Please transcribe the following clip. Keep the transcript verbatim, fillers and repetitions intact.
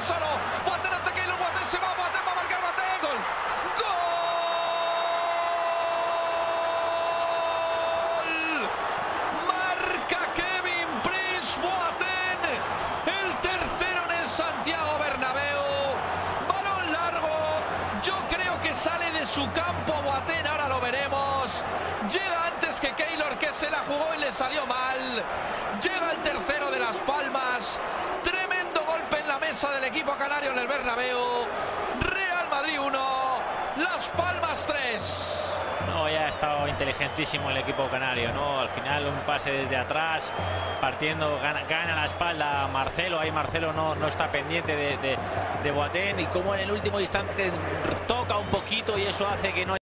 solo. Boateng ante Keylor, Boateng se va, Boateng va a marcar, Boateng, gol. ¡Gol! Marca Kevin Prince Boateng, el tercero en el Santiago Bernabéu. Balón largo, yo creo que sale de su campo Boateng, ahora lo veremos. Llega antes que Keylor, que se la jugó y le salió mal. Llega el tercero de Las Palmas. Tremendo golpe en la mesa del equipo canario en el Bernabéu. Real Madrid uno, Las Palmas tres. No, ya ha estado inteligentísimo el equipo canario, ¿no? Al final un pase desde atrás, partiendo, gana, gana la espalda Marcelo. Ahí Marcelo no, no está pendiente de, de, de Boateng, y como en el último instante toca un poquito y eso hace que no